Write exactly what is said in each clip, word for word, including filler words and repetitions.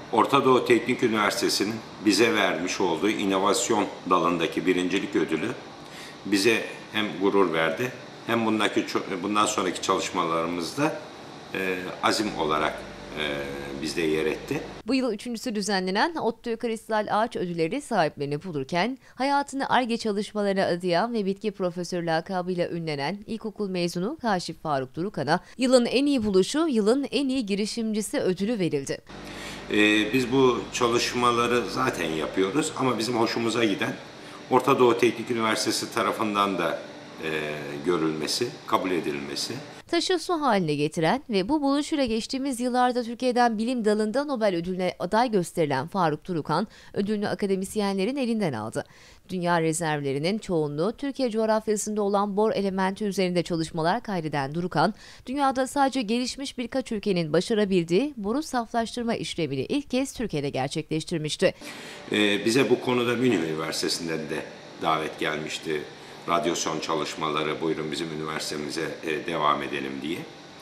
Orta Doğu Teknik Üniversitesi'nin bize vermiş olduğu inovasyon dalındaki birincilik ödülü bize hem gurur verdi hem bundaki bundan sonraki çalışmalarımızda e, azim olarak e, bizde yer etti. Bu yıl üçüncüsü düzenlenen ODTÜ Kristal Ağaç Ödülleri sahiplerini bulurken hayatını Ar-Ge çalışmalarına adayan ve bitki profesörü lakabıyla ünlenen ilkokul mezunu Kaşif Faruk Durukan'a yılın en iyi buluşu, yılın en iyi girişimcisi ödülü verildi. Ee, biz bu çalışmaları zaten yapıyoruz ama bizim hoşumuza giden Orta Doğu Teknik Üniversitesi tarafından da e, görülmesi, kabul edilmesi. Taşı su haline getiren ve bu buluşuyla geçtiğimiz yıllarda Türkiye'den bilim dalında Nobel ödülüne aday gösterilen Faruk Durukan, ödülünü akademisyenlerin elinden aldı. Dünya rezervlerinin çoğunluğu Türkiye coğrafyasında olan bor elementi üzerinde çalışmalar kaydeden Durukan, dünyada sadece gelişmiş birkaç ülkenin başarabildiği boru saflaştırma işlemini ilk kez Türkiye'de gerçekleştirmişti. Ee, bize bu konuda Münih Üniversitesi'nden de davet gelmişti. Radyasyon çalışmaları, buyurun bizim üniversitemize e, devam edelim diye.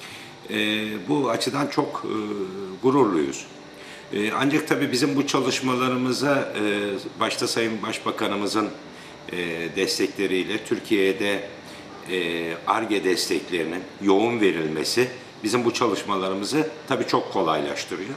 E, bu açıdan çok e, gururluyuz. E, ancak tabii bizim bu çalışmalarımıza e, başta Sayın Başbakanımızın e, destekleriyle Türkiye'de e, Ar-Ge desteklerinin yoğun verilmesi bizim bu çalışmalarımızı tabii çok kolaylaştırıyor.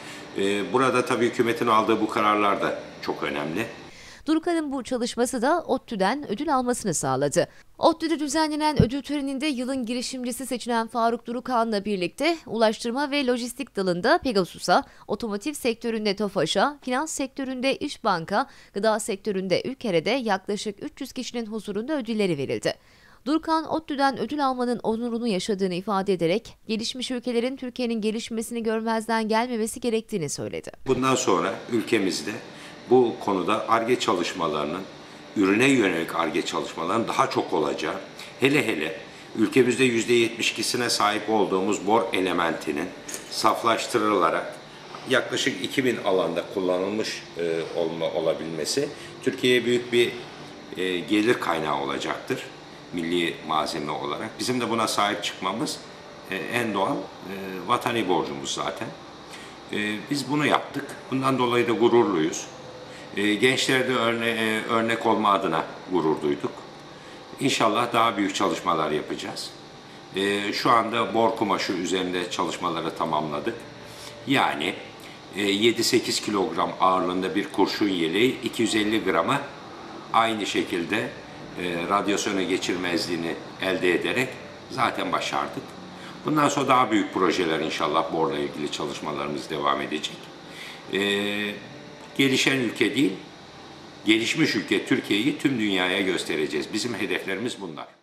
E, burada tabii hükümetin aldığı bu kararlar da çok önemli. Durukan'ın bu çalışması da ODTÜ'den ödül almasını sağladı. ODTÜ'de düzenlenen ödül töreninde yılın girişimcisi seçilen Faruk Durukan'la birlikte ulaştırma ve lojistik dalında Pegasus'a, otomotiv sektöründe TOFAŞ'a, finans sektöründe İşbank'a, gıda sektöründe Ülker'e yaklaşık üç yüz kişinin huzurunda ödülleri verildi. Durukan, ODTÜ'den ödül almanın onurunu yaşadığını ifade ederek, gelişmiş ülkelerin Türkiye'nin gelişmesini görmezden gelmemesi gerektiğini söyledi. Bundan sonra ülkemizde bu konuda Ar-Ge çalışmalarının, ürüne yönelik Ar-Ge çalışmalarının daha çok olacağı, hele hele ülkemizde yüzde yetmiş ikisine sahip olduğumuz bor elementinin saflaştırılarak yaklaşık iki bin alanda kullanılmış e, olma, olabilmesi Türkiye'ye büyük bir e, gelir kaynağı olacaktır, milli malzeme olarak. Bizim de buna sahip çıkmamız e, en doğal e, vatani borcumuz zaten. E, biz bunu yaptık. Bundan dolayı da gururluyuz. Gençlerde örne örnek olma adına gurur duyduk. İnşallah daha büyük çalışmalar yapacağız. Şu anda bor kumaşı üzerinde çalışmaları tamamladık. Yani yedi sekiz kilogram ağırlığında bir kurşun yeleği iki yüz elli grama aynı şekilde radyasyona geçirmezliğini elde ederek zaten başardık. Bundan sonra daha büyük projeler inşallah borla ilgili çalışmalarımız devam edecek. Gelişen ülke değil, gelişmiş ülke Türkiye'yi tüm dünyaya göstereceğiz. Bizim hedeflerimiz bunlar.